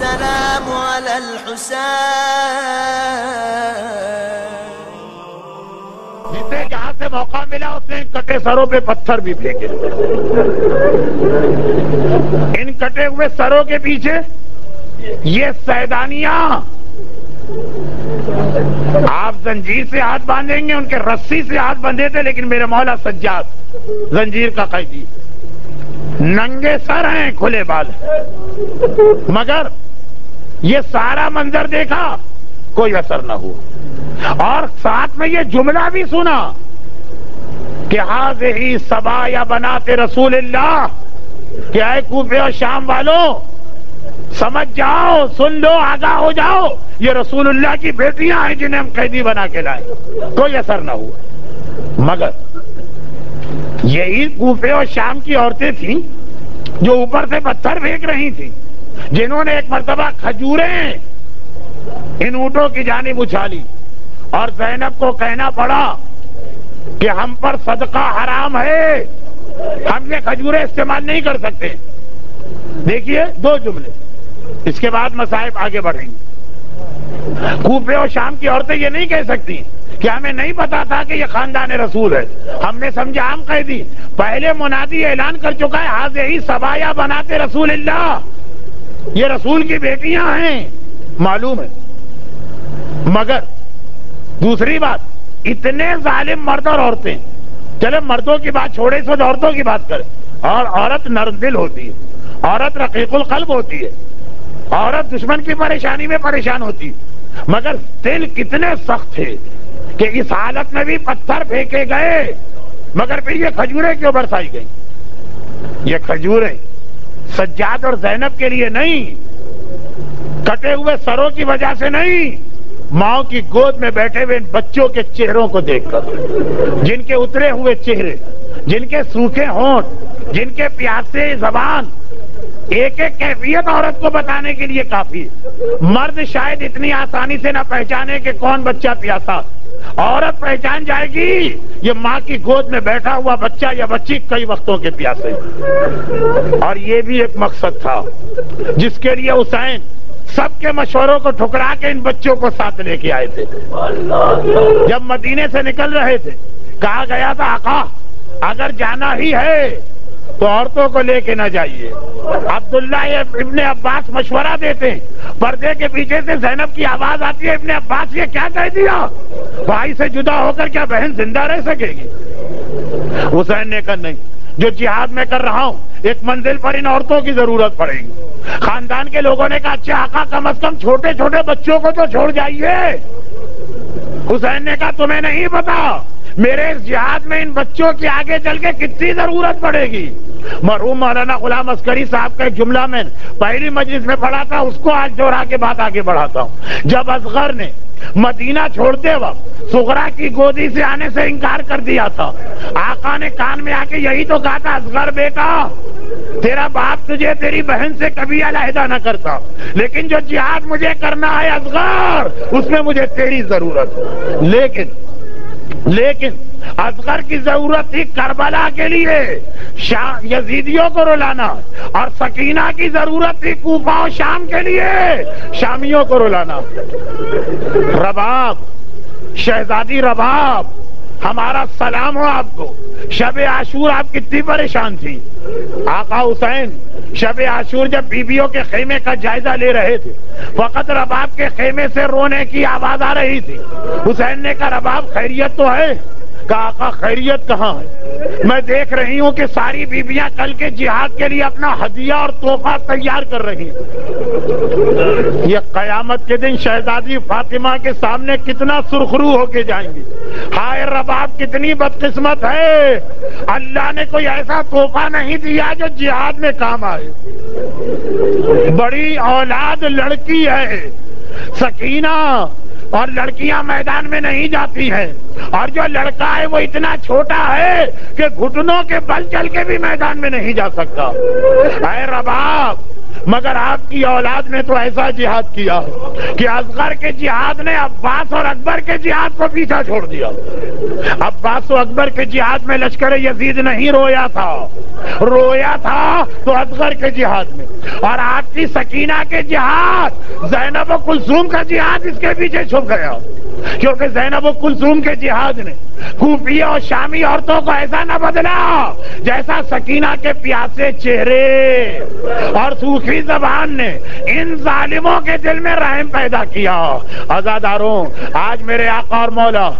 السلام على الحسين. جسے جہاں سے موقع ملا اس نے ان کٹے سروں پہ پتھر بھی پھینکے. ان کٹے ہوئے سروں کے پیچھے یہ سیدانیاں، آپ زنجیر سے ہاتھ باندھیں گے، ان کے رسی سے ہاتھ بندھے تھے، لیکن میرے مولا سجاد زنجیر کا قیدی، ننگے سر ہیں، کھلے بال ہیں، مگر یہ سارا منظر دیکھا کوئی اثر نہ ہوا. اور ساتھ میں یہ جملہ بھی سنا کہ ہذہ صبایا بنات رسول اللہ، کہ اے کوفے اور شام والوں سمجھ جاؤ، سن لو، آگاہ ہو جاؤ، یہ رسول اللہ کی بیٹیاں ہیں جنہیں ہم قیدی بنا کے لائے. کوئی اثر نہ ہوا. مگر یہی کوفے اور شام کی عورتیں تھیں جو اوپر سے پتھر پھینک رہی تھیں، جنہوں نے ایک مرتبہ کھجوریں ان اونٹوں کی جانب اچھالی اور زینب کو کہنا پڑا کہ ہم پر صدقہ حرام ہے، ہم یہ کھجوریں استعمال نہیں کر سکتے. دیکھیے دو جملے، اس کے بعد مصائب آگے بڑھیں گے. کوفے اور شام کی عورتیں یہ نہیں کہہ سکتی کہ ہمیں نہیں پتا تھا کہ یہ خاندان رسول ہے، ہم نے سمجھا عام قیدی. پہلے منادی اعلان کر چکا ہے ہذہ صبایا بنات رسول اللہ، یہ رسول کی بیٹیاں ہیں، معلوم ہے. مگر دوسری بات، اتنے ظالم مرد اور عورتیں، چلے مردوں کی بات چھوڑے، سو عورتوں کی بات کریں. اور عورت نرم دل ہوتی ہے، عورت رقیق القلب ہوتی ہے، عورت دشمن کی پریشانی میں پریشان ہوتی ہے، مگر دل کتنے سخت تھے کہ اس حالت میں بھی پتھر پھینکے گئے، مگر پھر یہ کھجوریں کیوں برسائی گئی؟ یہ کھجوریں سجاد اور زینب کے لیے نہیں، کٹے ہوئے سروں کی وجہ سے نہیں، ماں کی گود میں بیٹھے ہوئے ان بچوں کے چہروں کو دیکھ کر، جن کے اترے ہوئے چہرے، جن کے سوکھے ہونٹ، جن کے پیاسے زبان، ایک ایک کیفیت عورت کو بتانے کے لیے کافی ہے. مرد شاید اتنی آسانی سے نہ پہچانے کہ کون بچہ پیاسا، عورت پہچان جائے گی یہ ماں کی گود میں بیٹھا ہوا بچہ یا بچی کئی وقتوں کے پیاسے. اور یہ بھی ایک مقصد تھا جس کے لیے حسین سب کے مشوروں کو ٹھکرا کے ان بچوں کو ساتھ لے کے آئے تھے. جب مدینے سے نکل رہے تھے کہا گیا تھا آقا اگر جانا ہی ہے تو عورتوں کو لے کے نہ جائیے. عبداللہ ابن عباس مشورہ دیتے ہیں، پردے کے پیچھے سے زینب کی آواز آتی ہے ابن عباس یہ کیا کہہ دیا، بھائی سے جدا ہو کر کیا بہن زندہ رہ سکے گی؟ حسین نے کہا نہیں، جو جہاد میں کر رہا ہوں ایک منزل پر ان عورتوں کی ضرورت پڑے گی. خاندان کے لوگوں نے کہا اچھا آقا کم از کم چھوٹے چھوٹے بچوں کو تو چھوڑ جائیے. حسین نے کہا تمہیں نہیں پتا میرے اس جہاد میں ان بچوں کی آگے چل کے کتنی ضرورت پڑے گی. مرحوم مولانا غلام عسکری صاحب کا ایک جملہ میں پہلی مجلس میں پڑھا تھا، اس کو آج دوہرا کے بات آگے بڑھاتا ہوں. جب اصغر نے مدینہ چھوڑتے وقت صغرا کی گودی سے آنے سے انکار کر دیا تھا، آقا نے کان میں آ کے یہی تو کہا تھا اصغر بیٹا تیرا باپ تجھے تیری بہن سے کبھی علیحدہ نہ کرتا، لیکن جو جہاد مجھے کرنا ہے اصغر اس میں مجھے تیری ضرورت. لیکن اصغر کی ضرورت تھی کربلا کے لیے یزیدیوں کو رلانا، اور سکینہ کی ضرورت تھی کوفہ و شام کے لیے شامیوں کو رلانا. رباب، شہزادی رباب، ہمارا سلام ہو آپ کو. شب عاشور آپ کتنی پریشان تھی. آقا حسین شب عاشور جب بیویوں کے خیمے کا جائزہ لے رہے تھے فقط رباب کے خیمے سے رونے کی آواز آ رہی تھی. حسین نے کہا رباب خیریت تو ہے؟ کہا آقا خیریت کہاں ہے، میں دیکھ رہی ہوں کہ ساری بیویاں کل کے جہاد کے لیے اپنا ہدیہ اور تحفہ تیار کر رہی ہیں. یہ قیامت کے دن شہزادی فاطمہ کے سامنے کتنا سرخرو ہو کے جائیں گی. ہائے رباب کتنی بدقسمت ہے، اللہ نے کوئی ایسا تحفہ نہیں دیا جو جہاد میں کام آئے. بڑی اولاد لڑکی ہے سکینہ، اور لڑکیاں میدان میں نہیں جاتی ہیں، اور جو لڑکا ہے وہ اتنا چھوٹا ہے کہ گھٹنوں کے بل چل کے بھی میدان میں نہیں جا سکتا. اے رباب مگر آپ کی اولاد نے تو ایسا جہاد کیا کہ اصغر کے جہاد نے عباس اور اکبر کے جہاد کو پیچھا چھوڑ دیا. عباس و اکبر کے جہاد میں لشکر یزید نہیں رویا تھا تو اصغر کے جہاد میں. اور آپ کی سکینہ کے جہاد، زینب و کلثوم کا جہاد اس کے پیچھے چھپ گیا، کیونکہ زینب و کلثوم کے جہاد نے کوفی اور شامی عورتوں کو ایسا نہ بدلا جیسا سکینہ کے پیاسے چہرے اور سوکھی زبان نے ان ظالموں کے دل میں رحم پیدا کیا. عزاداروں، آج میرے آقا اور مولا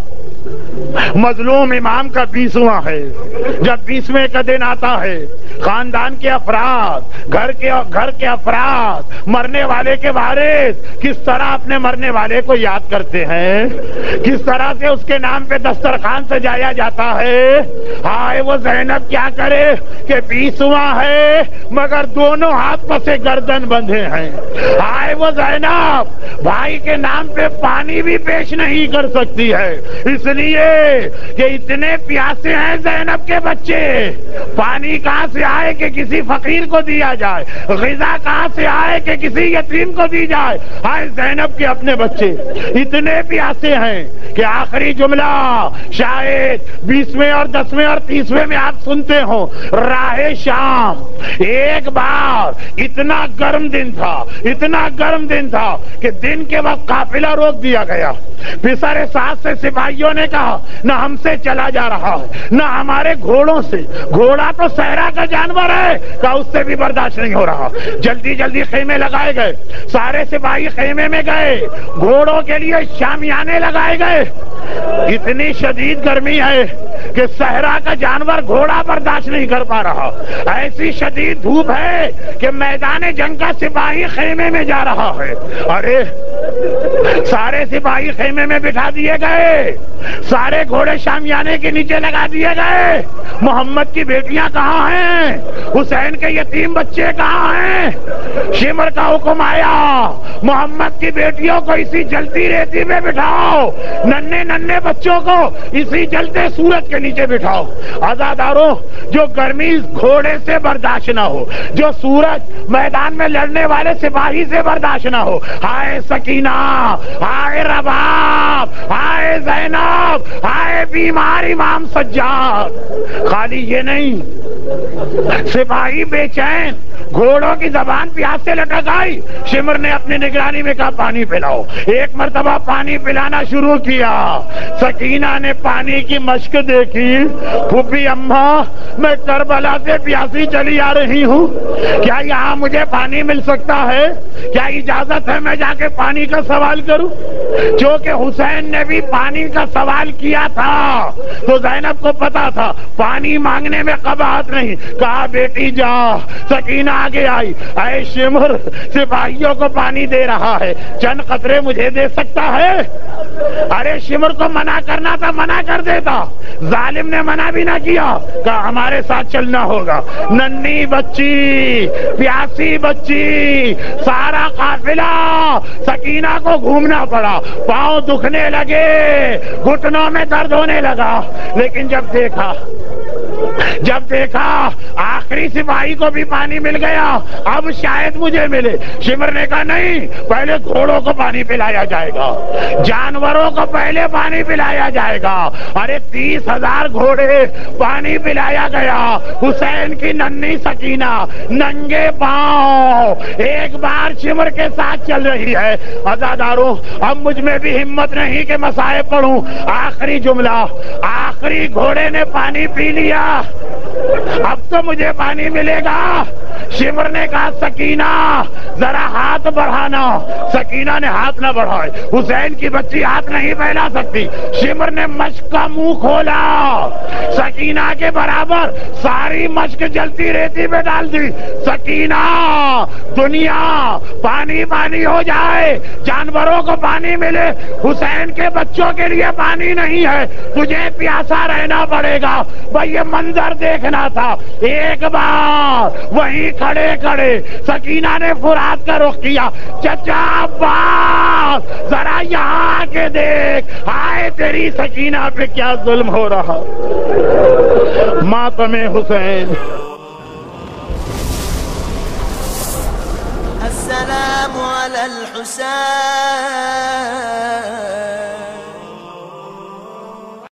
مظلوم امام کا 20واں ہے. جب 20ویں کا دن آتا ہے، خاندان کے افراد، گھر کے افراد، مرنے والے کے وارث کس طرح اپنے مرنے والے کو یاد کرتے ہیں، کس طرح سے اس کے نام پہ دسترخوان سجایا جاتا ہے. ہائے وہ زینب کیا کرے کہ 20واں ہے مگر دونوں ہاتھ پسے گردن بندھے ہیں. ہائے وہ زینب بھائی کے نام پہ پانی بھی پیش نہیں کر سکتی ہے، اس لیے کہ اتنے پیاسے ہیں زینب کے بچے. پانی کہاں سے آئے کہ کسی فقیر کو دیا جائے، غذا کہاں سے آئے کہ کسی یتیم کو دی جائے. ہائے زینب کے اپنے بچے اتنے پیاسے ہیں کہ آخری جملہ شاید 20ویں اور 10ویں اور 30ویں میں آپ سنتے ہو، راہ شام. ایک بار اتنا گرم دن تھا کہ دن کے وقت قافلہ روک دیا گیا. پسر ساتھ سے سپاہیوں نے کہا نہ ہم سے چلا جا رہا ہے نہ ہمارے گھوڑوں سے، گھوڑا تو صحرا کا جانور ہے، کہا اس سے بھی برداشت نہیں ہو رہا. جلدی جلدی خیمے لگائے گئے، سارے سپاہی خیمے میں گئے، گھوڑوں کے لیے شامیانے لگائے گئے. اتنی شدید گرمی ہے کہ صحرا کا جانور گھوڑا برداشت نہیں کر پا رہا. ایسی شدید دھوپ ہے کہ میدان جنگ کا سپاہی خیمے میں جا رہا ہے. ارے سارے سپاہی خیمے میں بٹھا دیے گئے، سارے گھوڑے شامیانے کے نیچے لگا دیے گئے. محمد کی بیٹیاں کہاں ہیں؟ حسین کے یتیم بچے کہاں ہیں؟ شمر کا حکم آیا محمد کی بیٹیوں کو اسی جلتی ریتی میں بٹھاؤ، ننھے بچوں کو اسی جلتے سورج کے نیچے بٹھاؤ. عزاداروں، جو گرمی گھوڑے سے برداشت نہ ہو، جو سورج میدان میں لڑنے والے سپاہی سے برداشت نہ ہو، ہائے سکینہ، ہائے رباب، ہائے زینب، ہائے بیمار امام سجاد. خالی یہ نہیں، سپاہی بے چین، گھوڑوں کی زبان پیاس سے لٹک آئی. شمر نے اپنی نگرانی میں کہا پانی پلاؤ. ایک مرتبہ پانی پلانا شروع کیا. سکینہ نے پانی کی مشق دیکھی. پھوپھی اماں، میں کربلا سے پیاسی چلی آ رہی ہوں، کیا یہاں مجھے پانی مل سکتا ہے؟ کیا اجازت ہے میں جا کے پانی کا سوال کروں؟ کیونکہ حسین نے بھی پانی کا سوال کیا تھا تو زینب کو پتا تھا پانی مانگنے میں قباحت نہیں. کہا بیٹی جا. سکینہ آگے آئی. اے شمر، سپاہیوں کو پانی دے رہا ہے، چند قطرے مجھے دے سکتا ہے؟ ارے شمر کو منع کرنا تھا، منع کر دیتا. ظالم نے منع بھی نہ کیا، کہا ہمارے ساتھ چلنا ہوگا. ننھی بچی، پیاسی بچی، سارا قافلہ سکینہ کو گھومنا پڑا. پاؤں دکھنے لگے، گھٹنوں میں درد ہونے لگا. لیکن جب دیکھا آخری سپاہی کو بھی پانی مل گیا، اب شاید مجھے ملے. شمر نے کہا نہیں، پہلے گھوڑوں کو پانی پلایا جائے گا، جانوروں کو پہلے پانی پلایا جائے گا. ارے 30,000 گھوڑے پانی پلایا گیا. حسین کی ننھی سکینہ ننگے پاؤں ایک بار شمر کے ساتھ چل رہی ہے. عزاداروں، اب مجھ میں بھی ہمت نہیں کہ مصائب پڑھوں. آخری جملہ، آخری گھوڑے نے پانی پی لیا، اب تو مجھے پانی ملے گا. شمر نے کہا سکینہ ذرا ہاتھ بڑھانا. سکینہ نے ہاتھ نہ بڑھائے. حسین کی بچی ہاتھ نہیں پھیلا سکتی. شمر نے مشک کا منہ کھولا، سکینہ کے برابر ساری مشک جلتی ریتی میں ڈال دی. سکینہ، دنیا پانی پانی ہو جائے، جانوروں کو پانی ملے، حسین کے بچوں کے لیے پانی نہیں ہے، تجھے پیاسا رہنا پڑے گا. بھائی یہ منظر دیکھنا تھا. ایک بار وہیں کھڑے سکینہ نے فرات کا رخ کیا. چچا عباس، ذرا یہاں کے دیکھ، ہائے تیری سکینہ پہ کیا ظلم ہو رہا. ماتم حسین. السلام على الحسين